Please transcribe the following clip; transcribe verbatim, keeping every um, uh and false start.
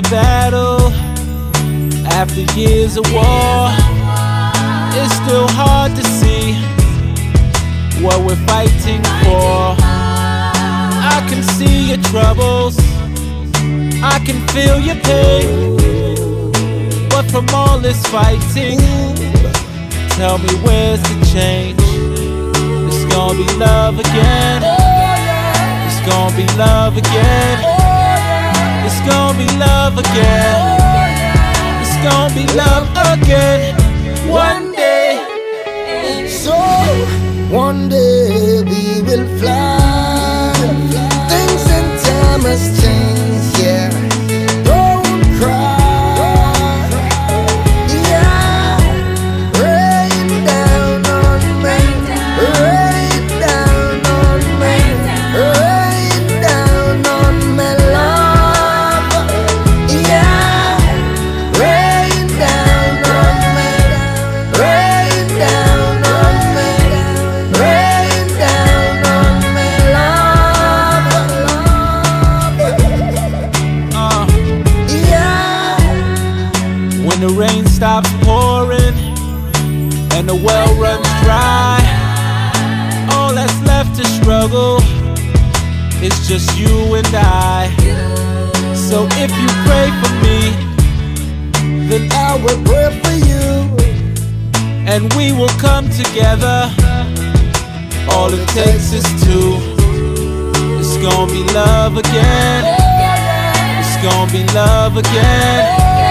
battle, after years of war, it's still hard to see what we're fighting for. I can see your troubles, I can feel your pain, but from all this fighting, tell me where's the change? It's gonna be love again. It's gonna be love again. It's gonna be love again. It's gonna be love again. One day. So one day we will fly. Things in time has changed, yeah. Don't cry. Yeah. Rain down on me. Rain down on me. Rain down on me, love. Yeah. Rain down on me. Rain down on me. Rain down on me, love. Uh, Yeah. when the rain stops pouring and the well runs dry, all that's left to struggle is just you and I. So if you pray for me, then I will pray for you. and we will come together. All it takes is two. It's gonna be love again. It's gonna be love again.